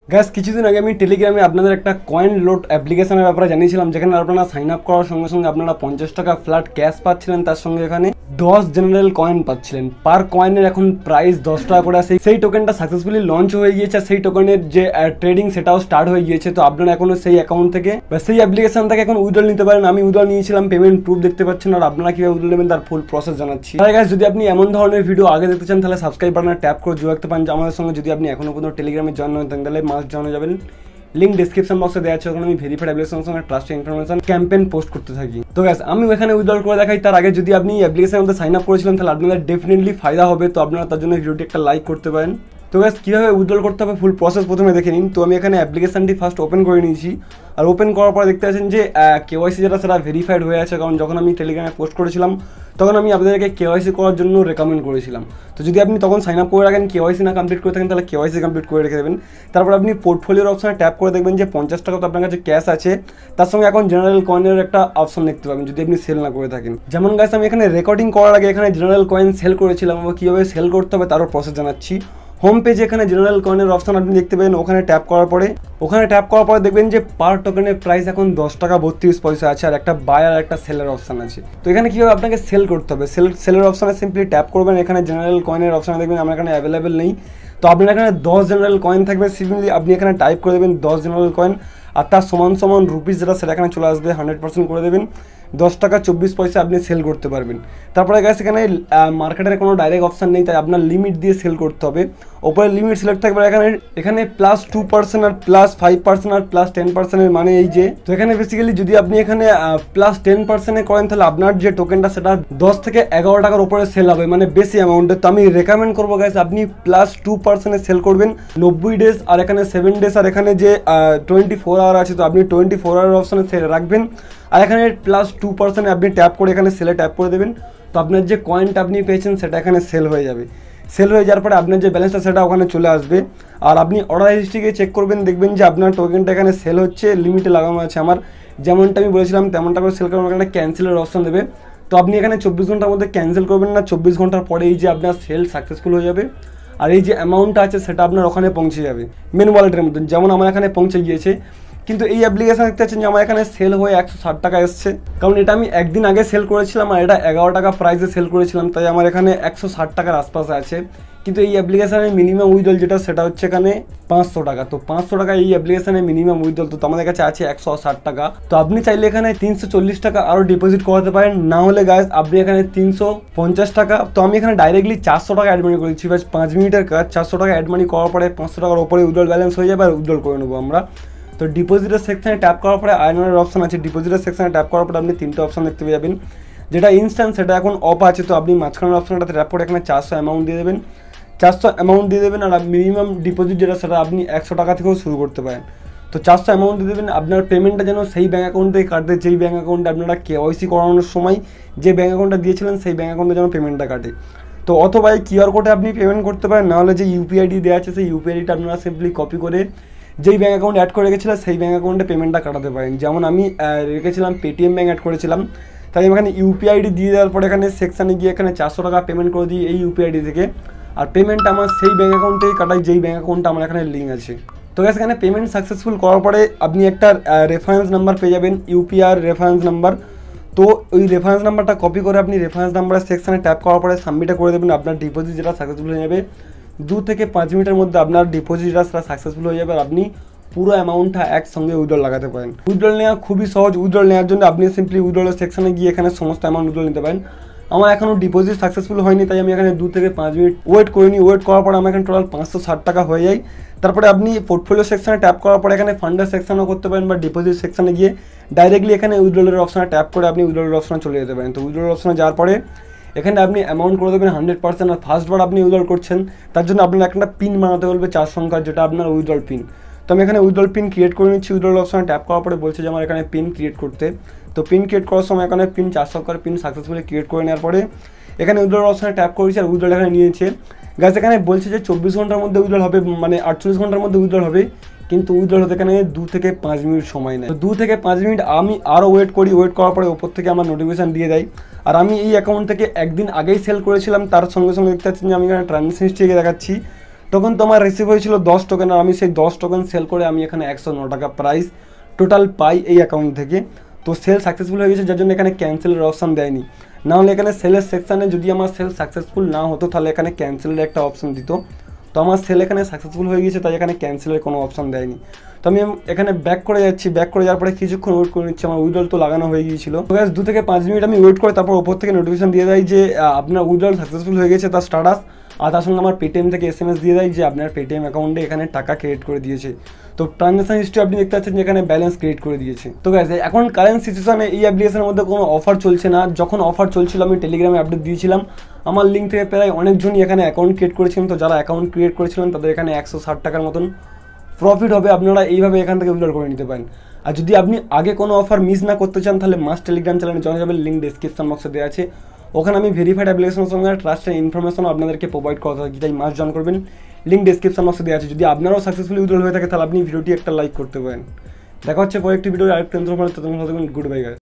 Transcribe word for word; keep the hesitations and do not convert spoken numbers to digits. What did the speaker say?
Guys কিছুদিন আগে আমি টেলিগ্রামে আপনাদের একটা কয়েন লোড অ্যাপ্লিকেশনের ব্যাপারে জানিয়েছিলাম, যেখানে আপনারা সাইন আপ করার সঙ্গে সঙ্গে আপনারা পঞ্চাশ টাকা ফ্ল্যাট ক্যাশ পাচ্ছিলেন, তার সঙ্গে এখানে দশ জেনারেল কয়েন পাচ্ছিলেন। পার কয়েনের এখন প্রাইস দশ টাকা করে আছে। সেই টোকেনটা সাকসেসফুলি লঞ্চ হয়ে গিয়েছে, সেই টোকেনের যে ট্রেডিং সেটাও স্টার্ট হয়ে গিয়েছে। তো আপনারা এখনো সেই অ্যাকাউন্ট থেকে বা সেই অ্যাপ্লিকেশন থেকে এখন উইথড্রল নিতে পারেন। আমি উইথড্রল নিয়েছিলাম, পেমেন্ট প্রুফ দেখতে পাচ্ছেন, আর আপনারা কিভাবে উইথড্রল নেবেন তার ফুল প্রসেস জানাচ্ছি। তাই গাইস যদি আপনি এমন ধরনের ভিডিও আগে দেখতে চান তাহলে সাবস্ক্রাইব বাটনে ট্যাপ করে যুক্ত থাকতে পারেন আমাদের সঙ্গে। যদি আপনি এখনো পর্যন্ত টেলিগ্রামে জয়েন হন তাহলে মাস্ট জয়েন হয়ে যাবেন। লিঙ্ক ডিসক্রিপশন বক্সে দেওয়া আছে, ওখানে আমি ভেরিফাইড অ্যাপ্লিকেশনের সঙ্গে ট্রাস্টেড ইনফরমেশন ক্যাম্পেইন পোস্ট করতে থাকি। তো গাইস আমি ওখানে উইথড্রল করে দেখাই। তার আগে যদি আপনি অ্যাপ্লিকেশনের মধ্যে সাইন আপ করেছিলেন তাহলে আপনাদের ডেফিনেটলি ফায়দা হবে। তো আপনারা তার জন্য ভিডিওটি একটা লাইক করতে পারেন। তো গাইস কীভাবে উইথড্রল করতে হবে ফুল প্রসেস প্রথমে দেখে নিন। তো আমি এখানে অ্যাপ্লিকেশনটি ফার্স্ট ওপেন করে নিয়েছি, আর ওপেন করার পরে দেখতে পাচ্ছেন যে কেওয়াইসি যেটা সেটা ভেরিফাইড হয়ে আছে। কারণ যখন আমি টেলিগ্রামে পোস্ট করেছিলাম তখন আমি আপনাদেরকে কেওয়াইসি করার জন্য রেকমেন্ড করেছিলাম। তো যদি আপনি তখন সাইন আপ করে রাখেন, কেওয়াইসি না কমপ্লিট করে থাকেন, তাহলে কেওয়াইসি কমপ্লিট করে রেখে দেবেন। তারপর আপনি পোর্টফোলিওর অপশনে ট্যাপ করে দেখবেন যে পঞ্চাশ টাকা তো আপনার কাছে ক্যাশ আছে, তার সঙ্গে এখন জেনারেল কয়েনের একটা অপশন দেখতে পাবেন যদি আপনি সেল না করে থাকেন। যেমন গাইস আমি এখানে রেকর্ডিং করার আগে এখানে জেনারেল কয়েন সেল করেছিলাম, এবং কীভাবে সেল করতে হবে তারও প্রসেস জানাচ্ছি। হোম পেজে এখানে জেনারেল কয়েনের অপশন আপনি দেখতে পাবেন, ওখানে ট্যাপ করার পরে ওখানে ট্যাপ করার পরে দেখবেন যে পার টোকেনের প্রাইস এখন দশ টাকা বত্রিশ পয়সা আছে, আর একটা বাই আর একটা সেলের অপশন আছে। তো এখানে কীভাবে আপনাকে সেল করতে হবে, সেল সেলের অপশনে সিম্পলি ট্যাপ করবেন। এখানে জেনারেল কয়েনের অপশনে দেখবেন আমার এখানে অ্যাভেলেবেল নেই, তো আপনার এখানে দশ জেনারেল কয়েন থাকবে। সিম্পলি আপনি এখানে টাইপ করে দেবেন দশ জেনারেল কয়েন, আর তার সমান সমান রুপিস যেটা সেটা এখানে চলে আসবে, হান্ড্রেড পার্সেন্ট করে দেবেন। দশ টাকা চব্বিশ পয়সা আপনি সেল করতে পারবেন। তারপরে গাইস এখানে মার্কেটের কোনো ডাইরেক্ট অপশান নেই, তাই আপনার লিমিট দিয়ে সেল করতে হবে। ওপরে লিমিট সিলেক্ট থাকবে, এখানে এখানে প্লাস টু পার্সেন্ট আর প্লাস ফাইভ পার্সেন্ট আর প্লাস টেন পার্সেন্টের মানে এই যে। তো এখানে বেসিক্যালি যদি আপনি এখানে প্লাস টেন পার্সেন্টে করেন তাহলে আপনার যে টোকেনটা সেটা দশ থেকে এগারো টাকার উপরে সেল হবে, মানে বেশি অ্যামাউন্টে। তো আমি রেকমেন্ড করবো গাইস আপনি প্লাস টু পার্সেন্টে সেল করবেন নব্বই ডেজ, আর এখানে সেভেন ডেজ, আর এখানে যে টোয়েন্টি ফোর আওয়ার আছে তো আপনি টোয়েন্টি ফোর আওয়ার অপশানে সেল রাখবেন। আর এখানে প্লাস টু পার্সেন্ট আপনি ট্যাপ করে এখানে সেলে ট্যাপ করে দেবেন। তো আপনার যে কয়েনটা আপনি পেয়েছেন সেটা এখানে সেল হয়ে যাবে। সেল হয়ে যাওয়ার পরে আপনার যে ব্যালেন্সটা সেটা ওখানে চলে আসবে। আর আপনি অর্ডার হিস্ট্রিকে চেক করবেন, দেখবেন যে আপনার টোকেনটা এখানে সেল হচ্ছে, লিমিটে লাগানো আছে আমার। যেমনটা আমি বলেছিলাম তেমনটা করে সেল করবেন, এখানে ক্যান্সেলের অপশন দেবে। তো আপনি এখানে চব্বিশ ঘন্টার মধ্যে ক্যান্সেল করবেন না, চব্বিশ ঘন্টার পরে এই যে আপনার সেল সাকসেসফুল হয়ে যাবে, আর এই যে অ্যামাউন্টটা আছে সেটা আপনার ওখানে পৌঁছে যাবে মেন ওয়ালেটের মধ্যে, যেমন আমার এখানে পৌঁছে গিয়েছে। কিন্তু এই অ্যাপ্লিকেশন দেখতে পাচ্ছেন যে আমার এখানে সেল হয়ে একশো ষাট টাকা এসছে, কারণ এটা আমি একদিন আগে সেল করেছিলাম আর এটা এগারো টাকা প্রাইসে সেল করেছিলাম, তাই আমার এখানে একশো ষাট টাকার আশপাশে আছে। কিন্তু এই অ্যাপ্লিকেশনের মিনিমাম উইথড্রল যেটা সেটা হচ্ছে এখানে পাঁচশো টাকা। তো পাঁচশো টাকা এই অ্যাপ্লিকেশনের মিনিমাম উইথড্রল, তো আমাদের কাছে আছে একশো ষাট টাকা। তো আপনি চাইলে এখানে তিনশো চল্লিশ টাকা আরও ডিপোজিট করাতে পারেন, না হলে গাইস আপনি এখানে তিনশো পঞ্চাশ টাকা। তো আমি এখানে ডাইরেক্টলি চারশো টাকা অ্যাড মানি করেছি, বাস পাঁচ মিনিটের কাজ। চারশো টাকা অ্যাড মানি করার পরে পাঁচশো টাকার ওপরে উইথড্রল ব্যালেন্স হয়ে যাবে, আর উইথড্রল করে নেবো আমরা। তো ডিপোজিটের সেকশনে ট্যাপ করার পরে আয়রনের অপশন আছে, ডিপোজিটের সেকশনে ট্যাপ করার পরে আপনি তিনটে অপশন দেখতে পেয়ে যাবেন। যেটা ইনস্ট্যান্ট সেটা এখন অফ আছে, তো আপনি মাঝখানের অপশনটাতে ট্যাপ করে এখানে চারশো অ্যামাউন্ট দিয়ে দেবেন, চারশো অ্যামাউন্ট দিয়ে দেবেন। আর মিনিমাম ডিপোজিট যেটা সেটা আপনি একশো টাকা থেকেও শুরু করতে পারেন। তো চারশো অ্যামাউন্ট দিয়ে দেবেন। আপনার পেমেন্টটা যেন সেই ব্যাঙ্ক অ্যাকাউন্ট থেকে কাটে যেই ব্যাঙ্ক অ্যাকাউন্টে আপনারা কেওয়াইসি করানোর সময় যে ব্যাঙ্ক অ্যাকাউন্টটা দিয়েছিলেন সেই ব্যাঙ্ক অ্যাকাউন্টে যেন পেমেন্টটা কাটে। তো অথবা এই কিউআর কোডে আপনি পেমেন্ট করতে পারেন, নাহলে যে ইউপিআইডি দেওয়া আছে সেই ইউপিআইডিটা আপনারা সিম্পলি কপি করে যেই ব্যাঙ্ক অ্যাকাউন্ট অ্যাড করে রেখেছিলেন সেই ব্যাঙ্ক অ্যাকাউন্টে পেমেন্টটা কাটাতে পারেন। যেমন আমি রেখেছিলাম পেটিএম ব্যাঙ্ক অ্যাড করেছিলাম, তাই আমি এখানে ইউপিআইডি দিয়ে দেওয়ার পরে এখানে সেকশানে গিয়ে এখানে চারশো টাকা পেমেন্ট করে দিই এই ইউপিআইডি থেকে, আর পেমেন্টটা আমার সেই ব্যাঙ্ক অ্যাকাউন্ট থেকে কাটাই যেই ব্যাঙ্ক অ্যাকাউন্টটা আমার এখানে লিঙ্ক আছে। তো গাইস এখানে পেমেন্ট সাকসেসফুল করার পরে আপনি একটা রেফারেন্স নাম্বার পেয়ে যাবেন, ইউপিআর রেফারেন্স নাম্বার। তো ওই রেফারেন্স নাম্বারটা কপি করে আপনি রেফারেন্স নাম্বারের সেকশানে ট্যাপ করার পরে সাবমিটে করে দেবেন। আপনার ডিপোজিট যেটা সাকসেসফুল হয়ে যাবে, দু থেকে পাঁচ মিনিটের মধ্যে আপনার ডিপোজিট যেটা সেটা সাকসেসফুল হয়ে যাবে, আর আপনি পুরো অ্যামাউন্টটা একসঙ্গে উইথড্রল লাগাতে পারেন। উইথড্রল নেওয়া খুবই সহজ। উইথড্রল নেওয়ার জন্য আপনি সিম্পলি উইথড্রলের সেকশনে গিয়ে এখানে সমস্ত অ্যামাউন্ট উইথড্রল নিতে পারেন। আমার এখনও ডিপোজিট সাকসেসফুল হয়নি, তাই আমি এখানে দু থেকে পাঁচ মিনিট ওয়েট করে নিই। ওয়েট করার পর আমার এখানে টোটাল পাঁচশো ষাট টাকা হয়ে যায়। তারপরে আপনি পোর্টফোলিও সেকশনে ট্যাপ করার পরে এখানে ফান্ডের সেকশনও করতে পারেন, বা ডিপোজিট সেকশনে গিয়ে ডাইরেক্টলি এখানে উইথড্রলের অপশনে ট্যাপ করে আপনি উইথড্রলের অপশনে চলে যেতে পারেন। তো উইথড্রলের অপশনে যাওয়ার পরে এখানে আপনি অ্যামাউন্ট করে দেবেন হান্ড্রেড পার্সেন্ট। আর ফার্স্টবার আপনি উইথড্রল করছেন তার জন্য আপনার একটা পিন বানাতে বলবে চার সংখ্যার, যেটা আপনার উইথড্রল পিন। তো আমি এখানে উইথড্রল পিন ক্রিয়েট করে নিচ্ছি। উইথড্রল অপশনে ট্যাপ করার পরে বলছে যে আমার এখানে পিন ক্রিয়েট করতে। তো পিন ক্রিয়েট করার সময় এখানে পিন চার সংখ্যার পিন সাকসেসফুলি ক্রিয়েট করে নেওয়ার পরে এখানে উইথড্রল অপশনে ট্যাপ করেছি, আর উইথড্রল এখানে নিয়েছে। গাইস এখানে বলছে যে চব্বিশ ঘন্টার মধ্যে উইথড্রল হবে, মানে আটচল্লিশ ঘন্টার মধ্যে উইথড্রল হবে, কিন্তু উইথড্রল হতে এখানে দু থেকে পাঁচ মিনিট সময় নেয়। দু থেকে পাঁচ মিনিট আমি আরও ওয়েট করি। ওয়েট করার পরে ওপর থেকে আমার নোটিফিকেশান দিয়ে দেয়। আর আমি এই অ্যাকাউন্ট থেকে একদিন আগেই সেল করেছিলাম, তার সঙ্গে সঙ্গে দেখতে পাচ্ছি যে আমি এখানে ট্রানজ্যাকশন হিস্ট্রি দেখাচ্ছি। টোকেন তো আমার রিসিভ হয়েছিল দশ টোকেন, আর আমি সেই দশ টোকেন সেল করে আমি এখানে একশো ন টাকা প্রাইস টোটাল পাই এই অ্যাকাউন্ট থেকে। তো সেল সাকসেসফুল হয়ে গেছে, যার জন্য এখানে ক্যান্সেলের অপশান দেয়নি। নাহলে এখানে সেলের সেকশানে যদি আমার সেল সাকসেসফুল না হতো তাহলে এখানে ক্যান্সেলের একটা অপশান দিত। তো আমার সেল এখানে সাকসেসফুল হয়ে গেছে, তাই এখানে ক্যান্সেলের কোনো অপশান দেয়নি। তো আমি এখানে ব্যাক করে যাচ্ছি, ব্যাক করে যাওয়ার পরে কিছুক্ষণ ওয়েট করে নিচ্ছি, আমার উইড্রল তো লাগানো হয়ে গিয়েছিল। তো গ্যাস দু থেকে পাঁচ মিনিট আমি ওয়েট করে তারপর ওপর থেকে নোটিফিকেশন দিয়ে দেয় যে আপনার উইড্রল সাকসেসফুল হয়ে গেছে তার স্ট্যাটাস, আর তার সঙ্গে আমার পেটিএম থেকে এস এম এস দিয়ে দেয় যে আপনার পেটিএম অ্যাকাউন্টে এখানে টাকা ক্রিয়েট করে দিয়েছে। তো ট্রানজাকশন হিস্ট্রি আপনি দেখতে পাচ্ছেন যে এখানে ব্যালেন্স ক্রিয়েট করে দিয়েছে। তো গ্যাস এখন কারেন্ট সিচুয়েশনে এই অ্যাপ্লিকেশনের মধ্যে কোনো অফার চলছে না। যখন অফার চলছিল আমি টেলিগ্রামে আপডেট দিয়েছিলাম, আমার লিঙ্ক থেকে প্রায় অনেকজনই এখানে অ্যাকাউন্ট ক্রিয়েট করেছিলেন। তো যারা অ্যাকাউন্ট ক্রিয়েট করেছিলেন তাদের এখানে একশো ষাট টাকার মতন প্রফিট হবে, আপনারা এইভাবে এখান থেকে উইথড্র করে নিতে পারেন। আর যদি আপনি আগে কোনো অফার মিস না করতে চান তাহলে মাস্ট টেলিগ্রাম চ্যানেলে জয়েন যাবেন, লিঙ্ক ডিসক্রিপশন বক্সে দেওয়া আছে। ওখানে আমি ভেরিফাইড অ্যাপ্লিকেশনের সঙ্গে ট্রাস্টেড ইনফরমেশনও আপনাদেরকে প্রোভাইড করা থাকি, তাই মাস্ট জয়েন করবেন, লিঙ্ক ডিসক্রিপশন বক্সে দেওয়া আছে। যদি আপনারাও সাকসেসফুলি উইথড্র হয়ে থাকে তাহলে আপনি ভিডিওটি একটা লাইক করতে পারেন। দেখা হচ্ছে পরে একটি ভিডিও আরেকটা ইনফরমেশন, ততক্ষণ গুড বাই গাইস।